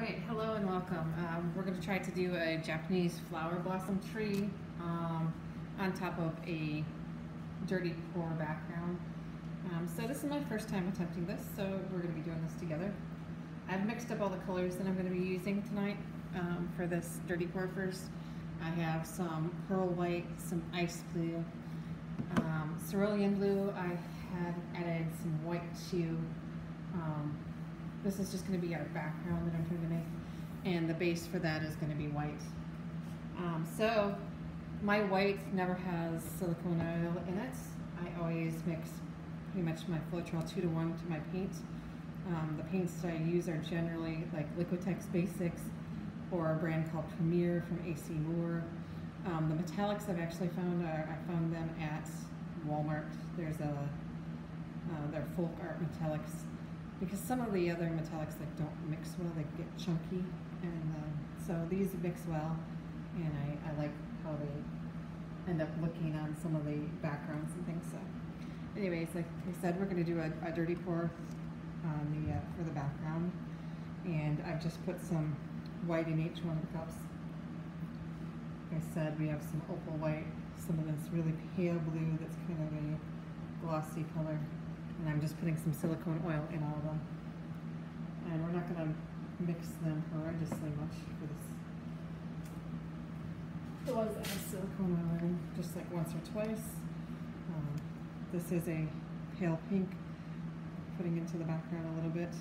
Alright, hello and welcome. We're going to try to do a Japanese flower blossom tree on top of a dirty pour background. So this is my first time attempting this, so we're going to be doing this together. I've mixed up all the colors that I'm going to be using tonight for this dirty pour first. I have some pearl white, some ice blue, cerulean blue. I had added some white too. This is just going to be our background that I'm trying to make, and the base for that is going to be white. So my white never has silicone oil in it. I always mix pretty much my Floetrol 2:1 to my paint. The paints that I use are generally like Liquitex Basics or a brand called Premier from AC Moore. The metallics I've actually found I found them at Walmart. There's they're folk art metallics, because some of the other metallics that don't mix well, they get chunky, and so these mix well, and I like how they end up looking on some of the backgrounds and things. So anyways, like I said, we're going to do a dirty pour on for the background, and I've just put some white in each one of the cups. Like I said, we have some opal white, some of this really pale blue that's kind of a glossy color, and I'm just putting some silicone oil in all of them. And we're not going to mix them horrendously much for this. The ones that have silicone oil in, just like once or twice. This is a pale pink, putting into the background a little bit.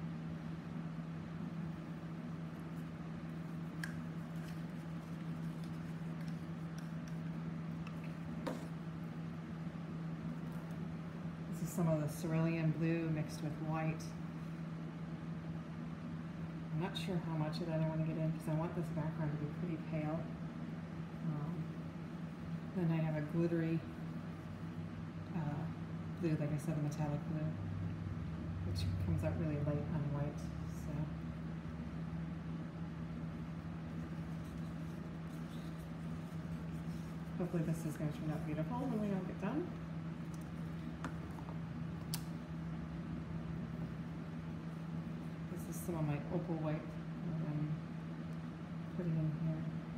Some of the cerulean blue mixed with white. I'm not sure how much of that I want to get in, because I want this background to be pretty pale. Then I have a glittery blue, like I said, the metallic blue, which comes out really light on white. So hopefully this is going to turn out beautiful when we all get done. Some of my opal white I'm putting in here.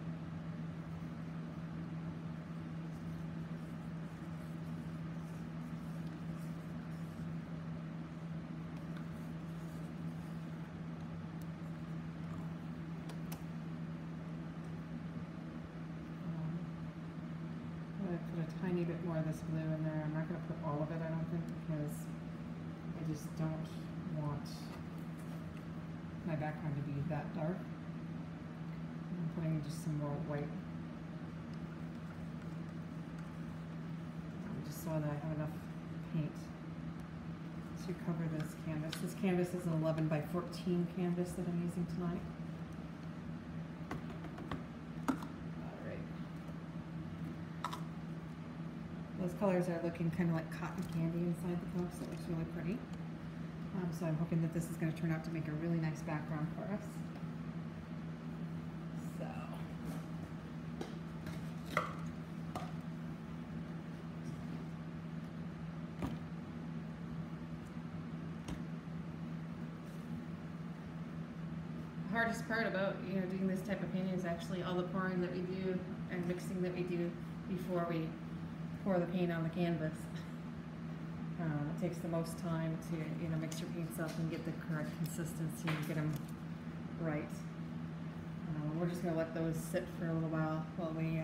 I'm going to put a tiny bit more of this blue in there. I'm not going to put all of it, I don't think, because I just don't want my background to be that dark. I'm putting just some more white, just so that I have enough paint to cover this canvas. This canvas is an 11 by 14 canvas that I'm using tonight. Alright. Those colors are looking kind of like cotton candy inside the cup, so it looks really pretty. So I'm hoping that this is going to turn out to make a really nice background for us. So the hardest part about doing this type of painting is actually all the pouring that we do and mixing that we do before we pour the paint on the canvas. It takes the most time to mix your paints up and get the correct consistency and get them right. We're just going to let those sit for a little while we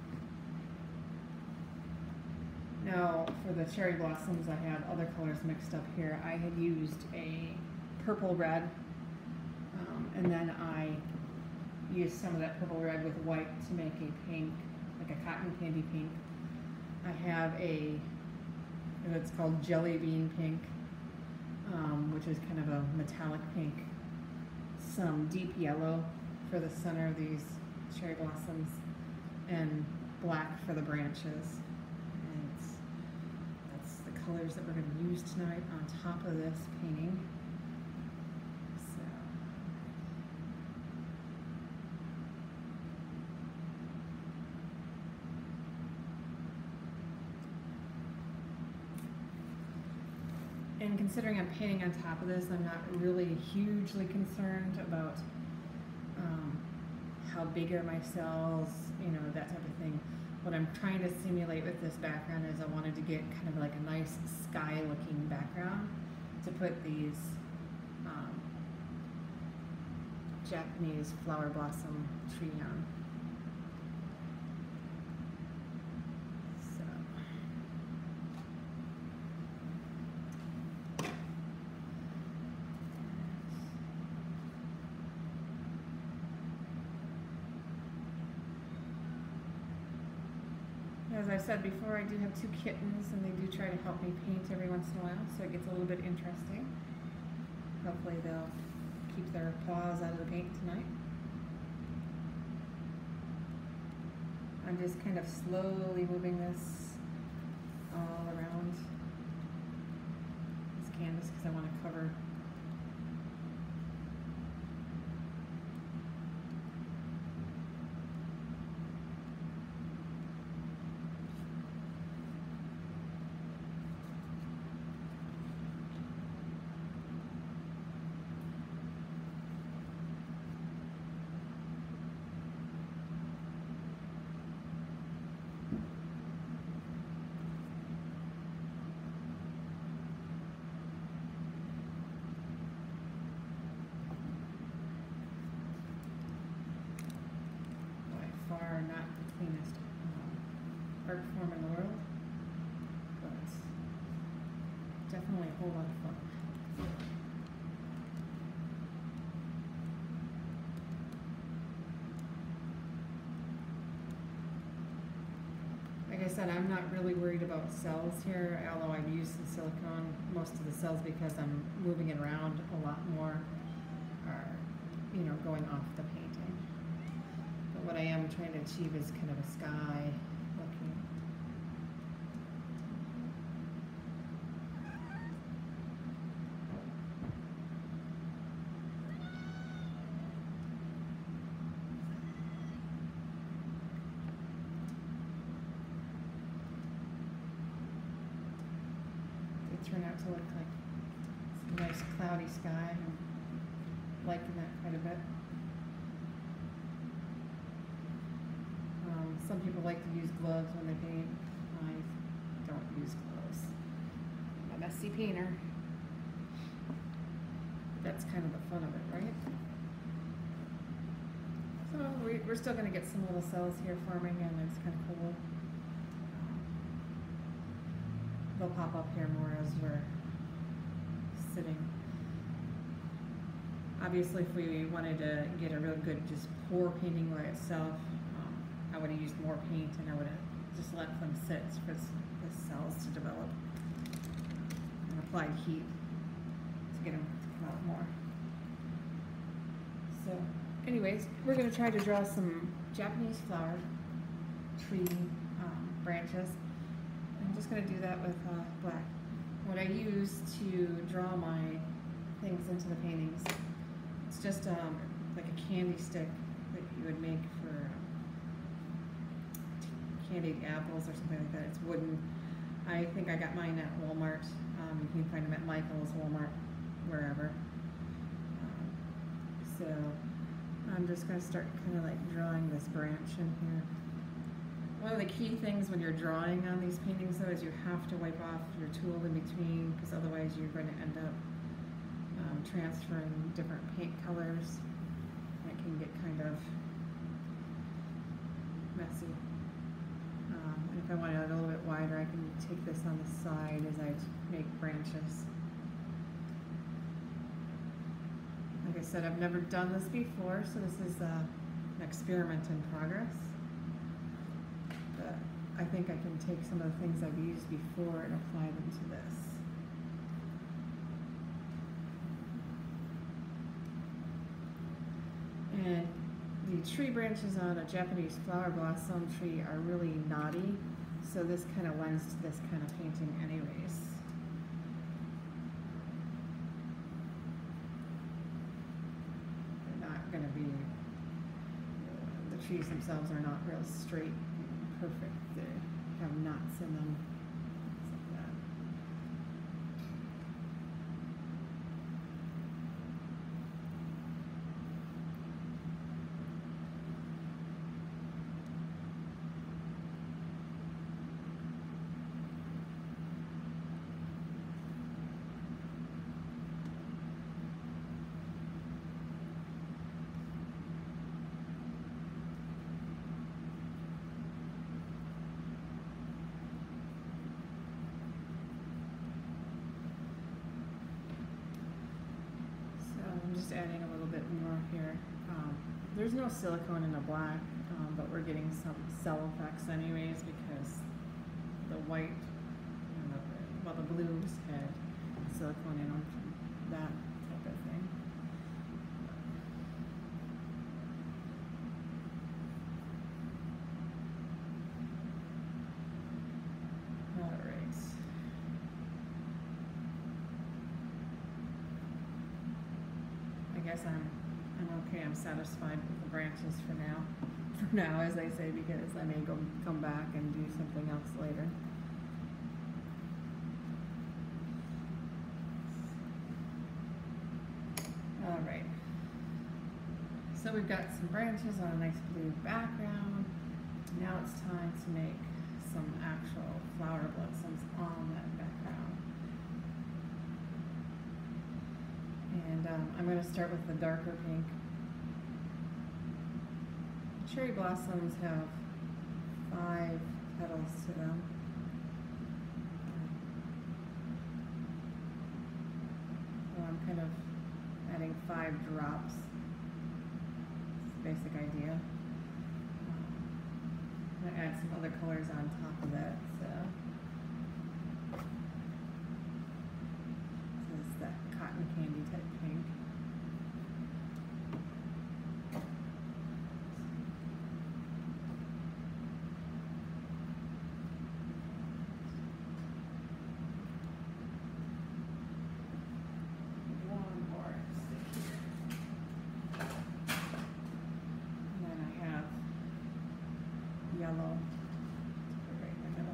now for the cherry blossoms I had other colors mixed up here. I had used a purple red, and then I used some of that purple red with white to make a pink, like a cotton candy pink. I have and it's called Jelly Bean Pink, which is kind of a metallic pink. Some deep yellow for the center of these cherry blossoms, and black for the branches. And that's the colors that we're going to use tonight on top of this painting. And considering I'm painting on top of this, I'm not really hugely concerned about how big are my cells, you know, that type of thing. What I'm trying to simulate with this background is I wanted to get kind of like a nice sky looking background to put these Japanese flower blossom tree on. So. As I said before, I do have 2 kittens, and they do try to help me paint every once in a while, so it gets a little bit interesting. Hopefully they'll keep their paws out of the paint tonight. I'm just kind of slowly moving this all around this canvas because I want to cover far not the cleanest art form in the world, but definitely a whole lot of fun. Like I said, I'm not really worried about cells here, although I've used some silicone. Most of the cells, because I'm moving it around a lot more, are, you know, going off the painting. What I am trying to achieve is kind of a sky looking. They turn out to look like a nice cloudy sky. I'm liking that quite a bit. Some people like to use gloves when they paint. I don't use gloves. I'm a messy painter. That's kind of the fun of it, right? So we're still going to get some little cells here forming, and it's kind of cool. They'll pop up here more as we're sitting. Obviously, if we wanted to get a real good just pour painting by itself, I would have used more paint, and I would have just let them sit for the cells to develop and applied heat to get them to come out more. So anyways, we're going to try to draw some Japanese flower tree branches. I'm just going to do that with black. What I use to draw my things into the paintings, it's just like a candy stick that you would make for candied apples or something like that. It's wooden. I think I got mine at Walmart. You can find them at Michael's, Walmart, wherever. So I'm just going to start kind of like drawing this branch in here. One of the key things when you're drawing on these paintings, though, is you have to wipe off your tool in between, because otherwise you're going to end up transferring different paint colors. It can get kind of messy. And if I want it a little bit wider, I can take this on the side as I make branches. Like I said, I've never done this before, so this is an experiment in progress. But I think I can take some of the things I've used before and apply them to this. And the tree branches on a Japanese flower blossom tree are really knotty, so this kind of lends to this kind of painting anyways. They're not going to be, the trees themselves are not real straight and perfect. They have knots in them. just adding a little bit more here. There's no silicone in the black, but we're getting some cell effects anyways because the white and the blues had silicone in them from that type of thing. Alright. I guess I'm okay. I'm satisfied with the branches for now. For now, as I say, because I may come back and do something else later. Alright. So we've got some branches on a nice blue background. Now it's time to make some actual flower blossoms on that background. And I'm going to start with the darker pink. Cherry blossoms have 5 petals to them. So I'm kind of adding 5 drops. That's the basic idea. I'm going to add some other colors on top of that. So this is that cotton candy type pink. Yellow right in the middle.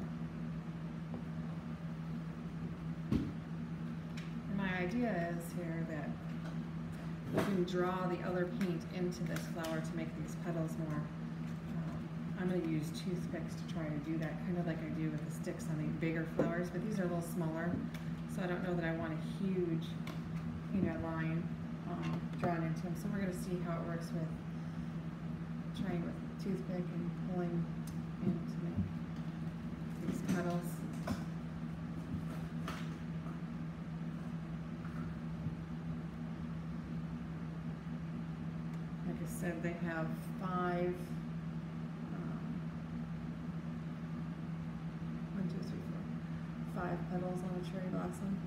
And my idea is here that you can draw the other paint into this flower to make these petals more. I'm going to use toothpicks to try to do that, kind of like I do with the sticks on the bigger flowers, but these are a little smaller, so I don't know that I want a huge, line drawn into them. So we're going to see how it works with trying with toothpick and pulling into these petals. Like I said, they have 5, 5 petals on a cherry blossom.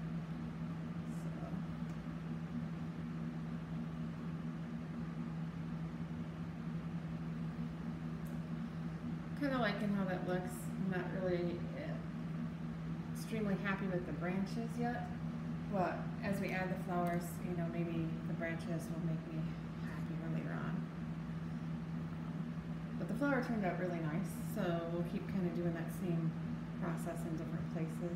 Kind of liking how that looks. I'm not really extremely happy with the branches yet, but as we add the flowers, maybe the branches will make me happier later on. But the flower turned out really nice, so we'll keep kind of doing that same process in different places.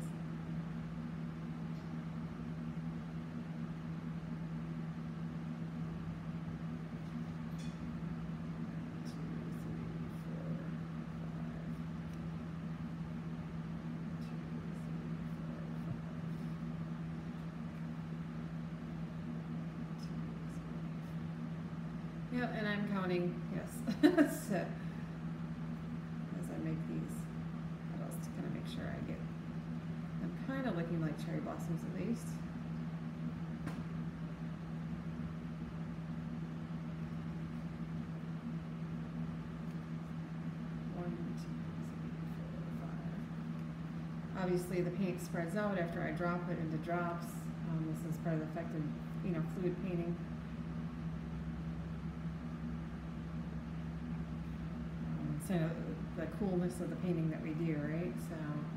Yep, and I'm counting, yes. So, as I make these petals to kind of make sure I get them kind of looking like cherry blossoms at least. One, two, three, four, 5. Obviously, the paint spreads out after I drop it into drops. This is part of the effective, fluid painting. So the coolness of the painting that we do, right? So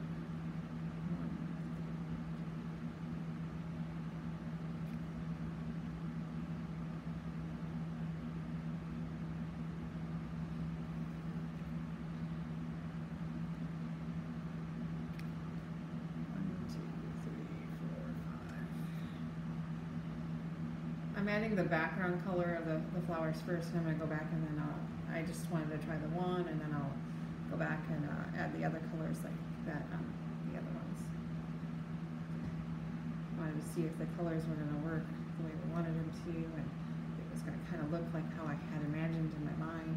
I'm adding the background color of the flowers first, and I'm going to go back and then I just wanted to try the one, and then I'll go back and add the other colors like that on the other ones. Wanted to see if the colors were going to work the way we wanted them to, and it was going to kind of look like how I had imagined in my mind.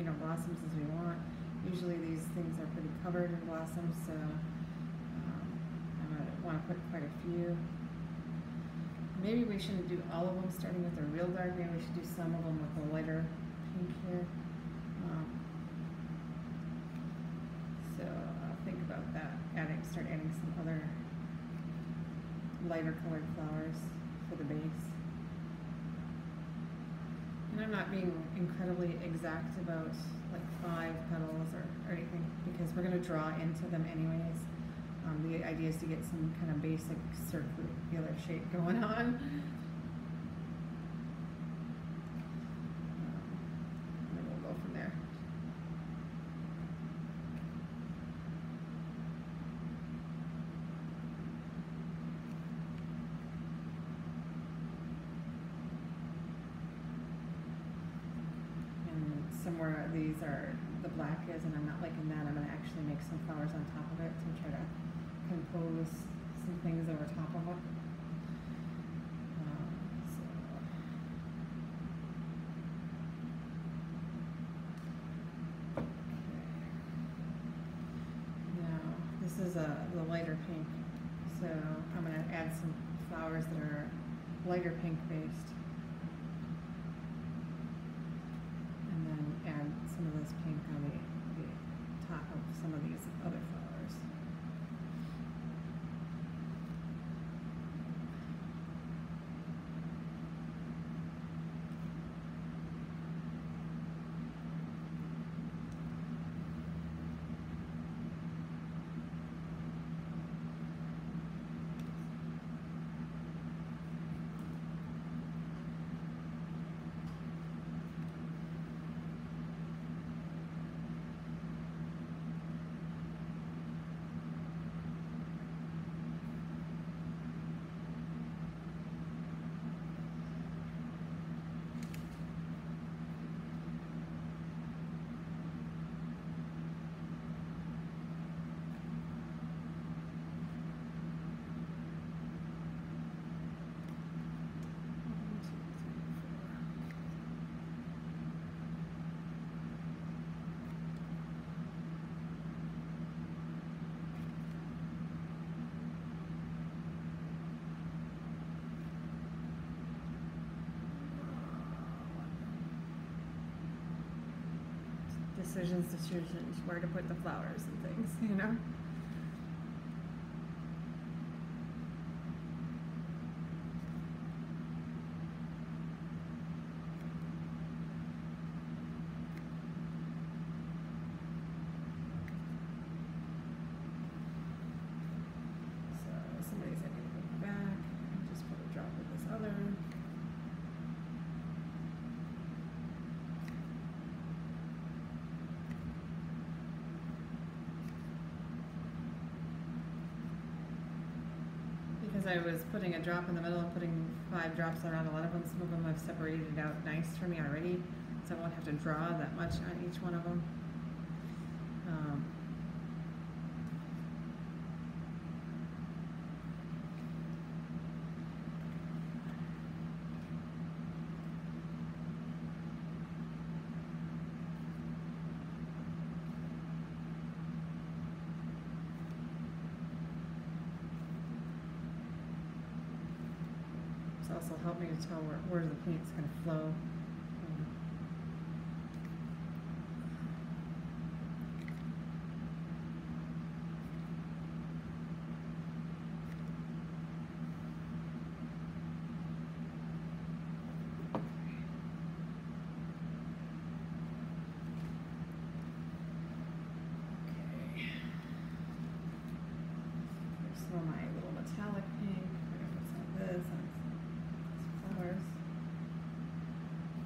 blossoms as we want. Usually these things are pretty covered in blossoms, so I'm going to want to put quite a few. Maybe we shouldn't do all of them starting with a real dark. Maybe we should do some of them with a lighter pink here. So I'll think about that. Start adding some other lighter colored flowers for the base. And I'm not being incredibly exact about like 5 petals or anything, because we're going to draw into them anyways. The idea is to get some kind of basic circular shape going on. And then we'll go from there. And somewhere these are, the black is, and I'm not liking that. I'm going to actually make some flowers on top of it to try to compose some things over top of it. Now this is the lighter pink, so I'm going to add some flowers that are lighter pink based, and then add some of this pink on the top of some of these other flowers. Decisions, where to put the flowers and things, you know? So somebody's going to go back and just put a drop of this other. I was putting a drop in the middle and putting 5 drops around a lot of them. Some of them I've separated out nice for me already, so I won't have to draw that much on each one of them. Also help me to tell where the paint's going to flow. Okay. Here's some of my little metallic pink. We're going to put some of this on flowers.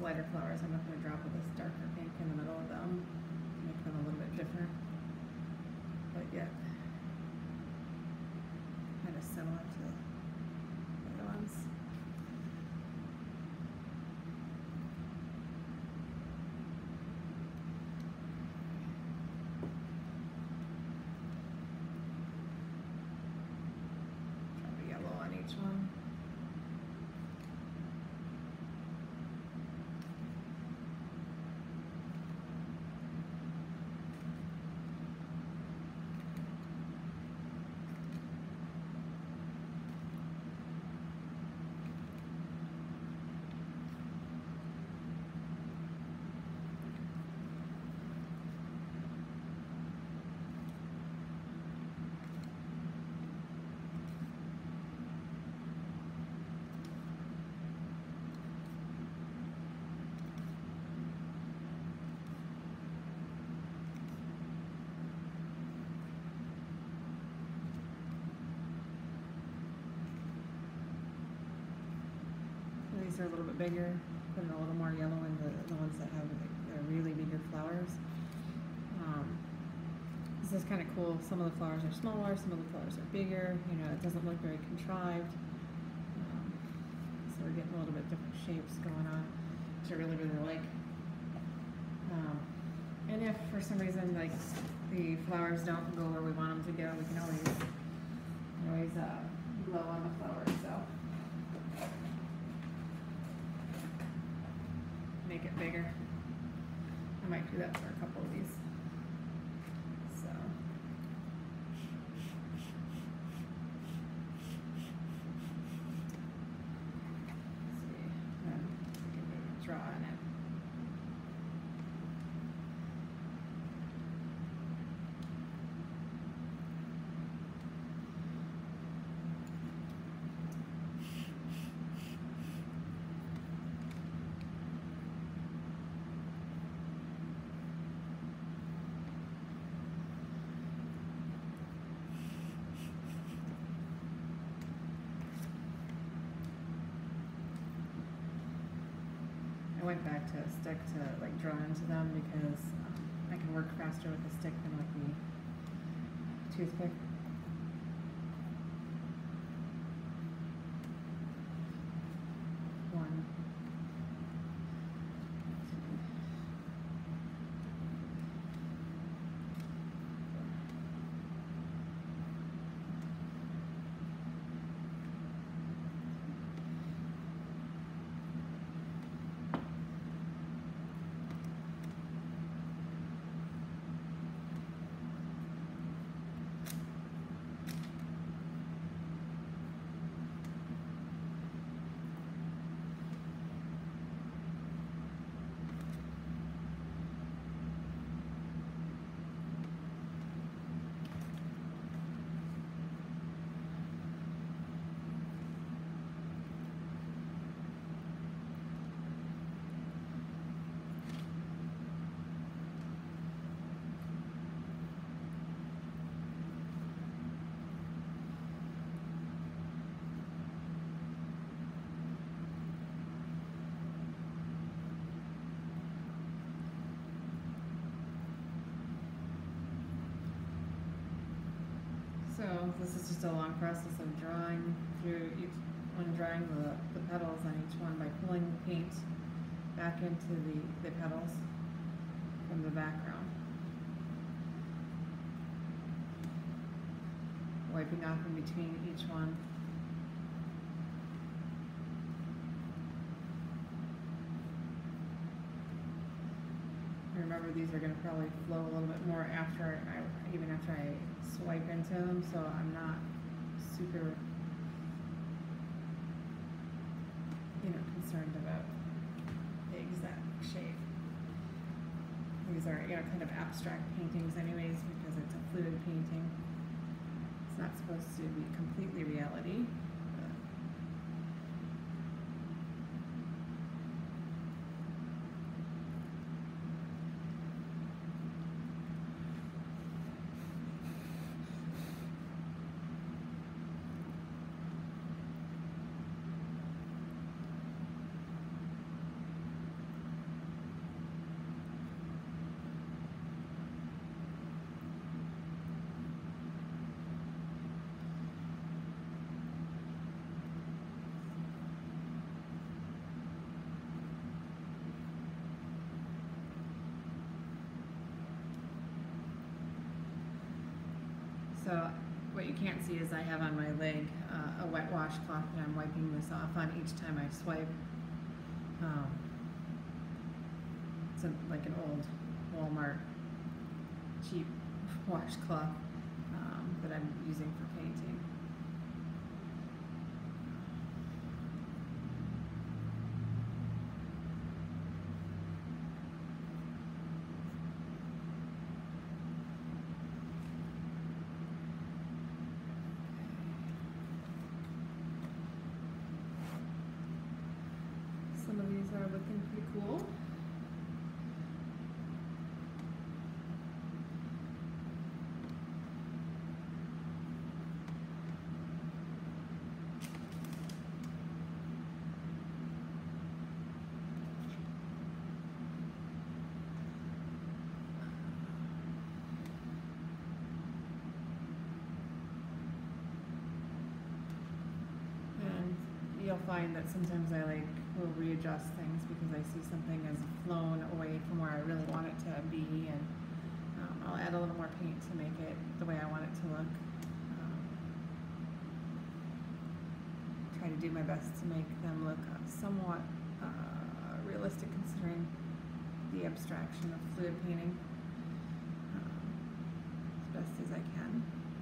lighter flowers, I'm not going to drop with this darker pink in the middle of them, make them a little bit different, but yet kind of similar to the other ones. Drop a yellow on each one. These are a little bit bigger, putting a little more yellow into the ones that have the really bigger flowers. This is kind of cool. Some of the flowers are smaller, some of the flowers are bigger. You know, it doesn't look very contrived. So we're getting a little bit different shapes going on, which I really, really like. And if for some reason like the flowers don't go where we want them to go, we can always blow on the flowers. So. Make it bigger. I might do that for a couple of these. So. Let's see. Then draw on it. I went back to a stick to like draw into them because I can work faster with a stick than with the toothpick. One. So this is just a long process of drawing through each one, drawing the petals on each one by pulling the paint back into the petals from the background. Wiping off in between each one. Remember, these are going to probably flow a little bit more even after I swipe into them, so I'm not super, concerned about the exact shape. These are, kind of abstract paintings anyways, because it's a fluid painting. It's not supposed to be completely reality. So what you can't see is I have on my leg a wet washcloth, and I'm wiping this off on each time I swipe. It's like an old Walmart cheap washcloth that I'm using for painting. Some of these are looking pretty cool. You'll find that sometimes I will readjust things because I see something has flown away from where I really want it to be, and I'll add a little more paint to make it the way I want it to look. Try to do my best to make them look somewhat realistic considering the abstraction of fluid painting as best as I can.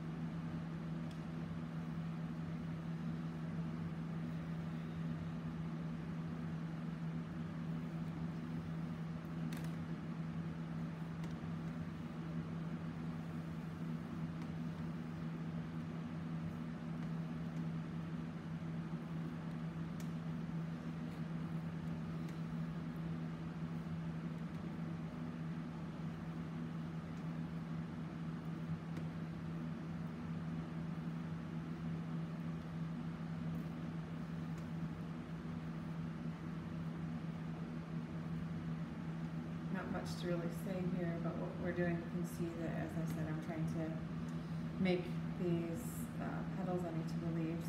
Much to really say here about what we're doing. You can see that, as I said, I'm trying to make these petals on each of the leaves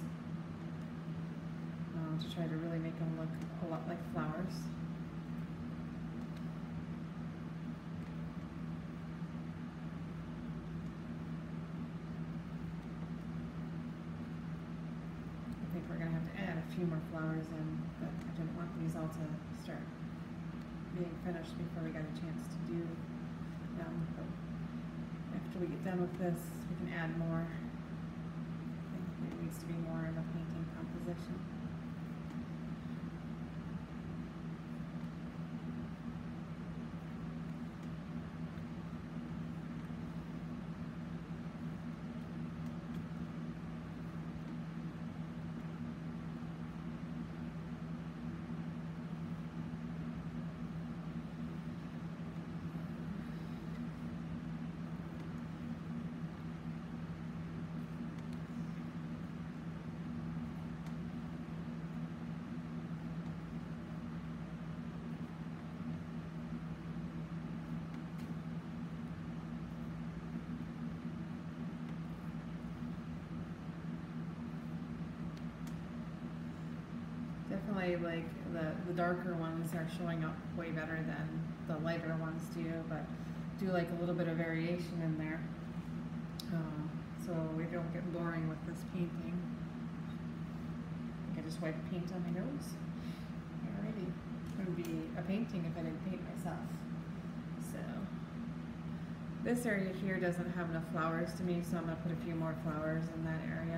to try to really make them look a lot like flowers. I think we're going to have to add a few more flowers in, but I didn't want these all to start being finished before we got a chance to do them. But after we get done with this, we can add more. I think there needs to be more in the painting composition. Definitely, like the darker ones are showing up way better than the lighter ones do, but do like a little bit of variation in there, so we don't get boring with this painting. I think I just wiped paint on my nose. Alrighty, it would be a painting if I didn't paint myself. So this area here doesn't have enough flowers to me, so I'm going to put a few more flowers in that area.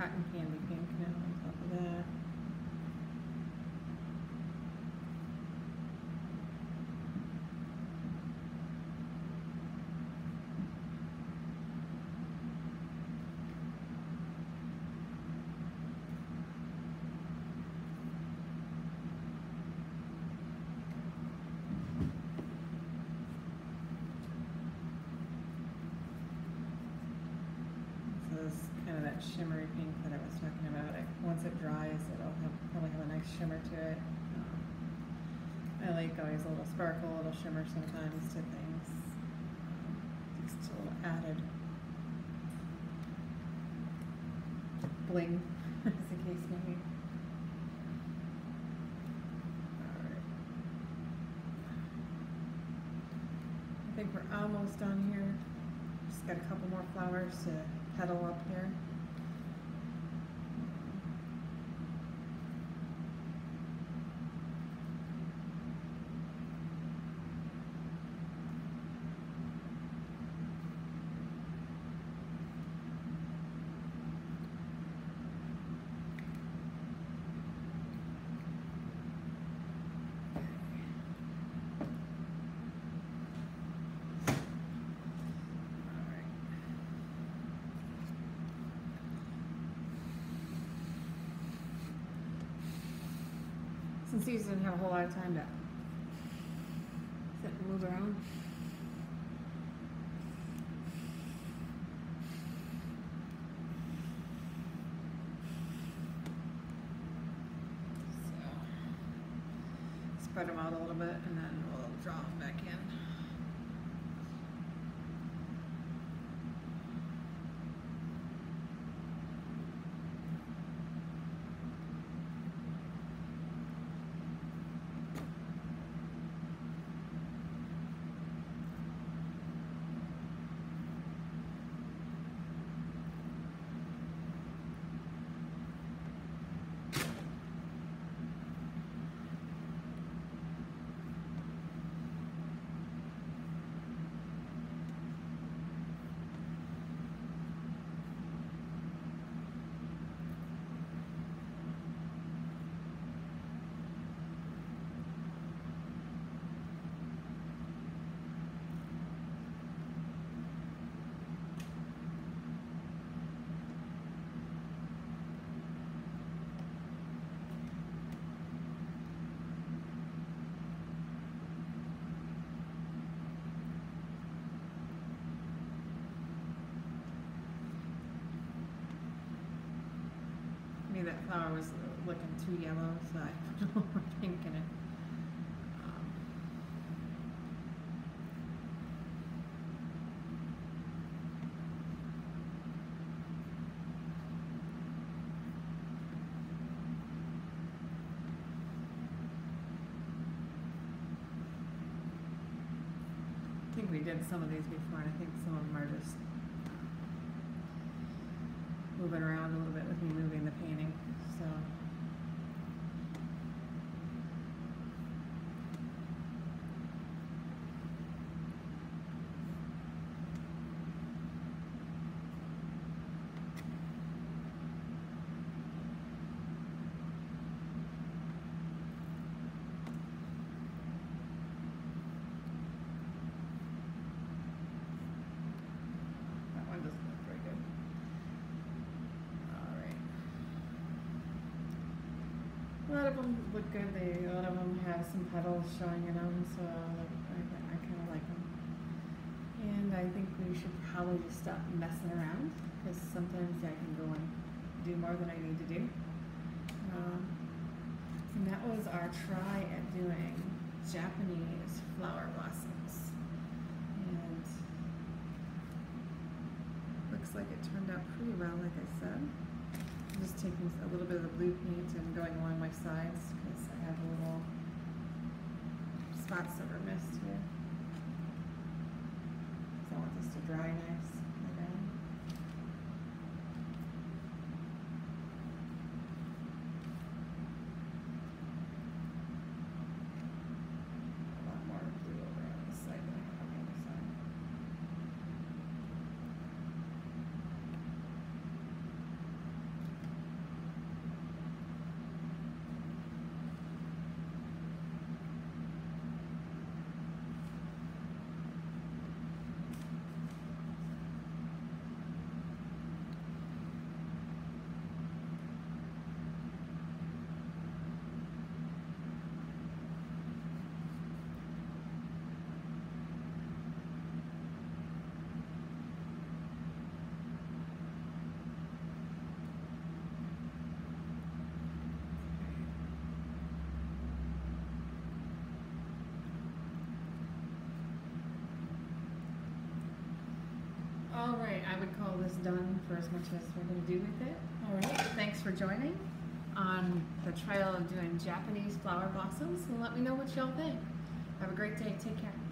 cotton candy pink now on top of that. Kind of that shimmery pink that I was talking about. Once it dries, it'll probably have a nice shimmer to it. I like always a little sparkle, a little shimmer sometimes to things. Just a little added bling, as the case may be. Alright. I think we're almost done here. Just got a couple more flowers to petal up here. Since these didn't have a whole lot of time to sit and move around. So, spread them out a little bit and then we'll draw them back in. That flower was looking too yellow, so I put more pink in it. I think we did some of these before, and I think some of them are just moving around a little bit with me moving the painting, so. That one doesn't look very good. A lot of them look good. A lot of them have some petals showing in them, so I kind of like them. And I think we should probably just stop messing around, because sometimes I can go and do more than I need to do. And that was our try at doing Japanese flower blossoms. And looks like it turned out pretty well, like I said. Just taking a little bit of the blue paint and going along my sides because I have little spots that were missed here. So I want this to dry nice. A lot more blue over on this side than I have on the other side. almost done for as much as we're going to do with it. All right, thanks for joining on the trial of doing Japanese flower blossoms, and let me know what y'all think. Have a great day. Take care.